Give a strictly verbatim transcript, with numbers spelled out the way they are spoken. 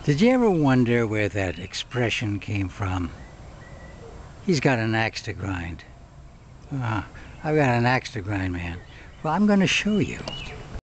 Did you ever wonder where that expression came from? He's got an axe to grind. Ah, I've got an axe to grind, man. Well, I'm going to show you.